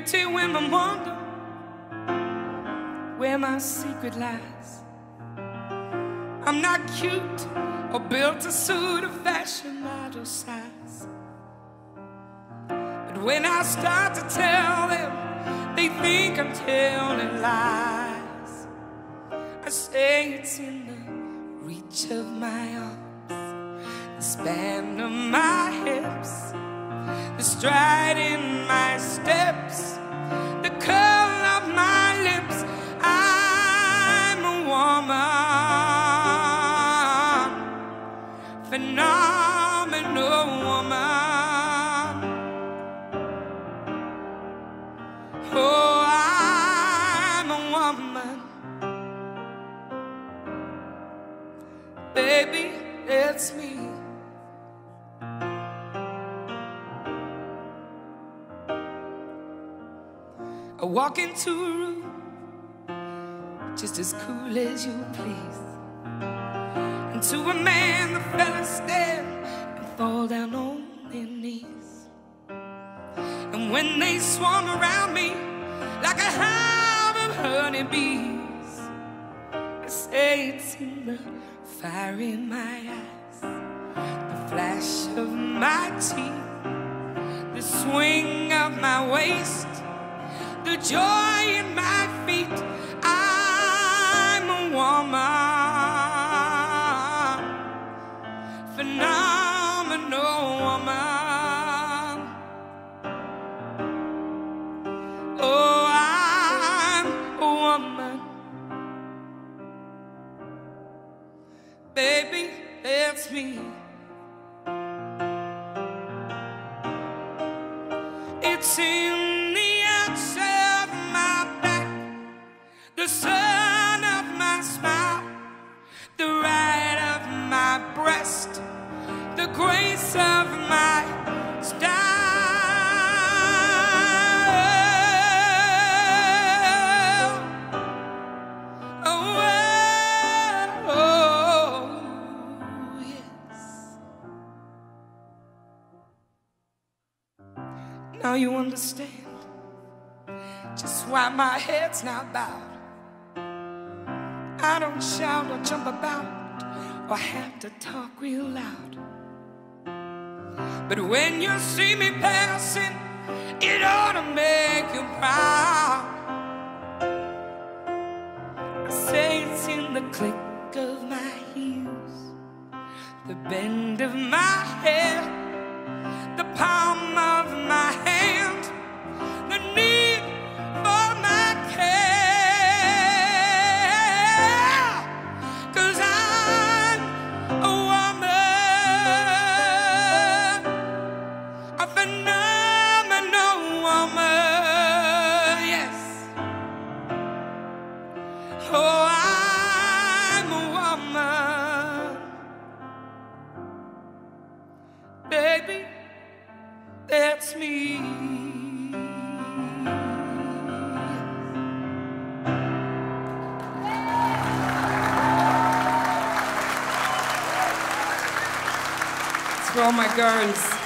pretty women wonder where my secret lies. I'm not cute or built to suit a fashion model size, but when I start to tell them, they think I'm telling lies. I say it's in the reach of my arms, the span of my hips, the stride in my steps, the curl of my lips. I'm a woman, phenomenal woman. Oh, I'm a woman. Baby, it's me. I walk into a room just as cool as you please, and to a man the fellas stare and fall down on their knees. And when they swarm around me like a hive of honeybees, I say it's in the fire in my eyes, the flash of my teeth, the swing of my waist, the joy in my feet. I'm a woman, phenomenal woman. Oh, I'm a woman. Baby, that's me. It's in the outside of my back, the sun of my smile, the right of my breast, the grace of my style. Oh, oh, oh, yes. Now you understand just why my head's not bowed. I don't shout or jump about or have to talk real loud, but when you see me passing, it ought to make you proud. I say it's in the click of my heels, the bend of my hair, the palm of my hand, the need for my care. 'Cause I'm a woman, a phenomenal woman, yes. Oh, I'm a woman. Baby, that's me. For all my girls.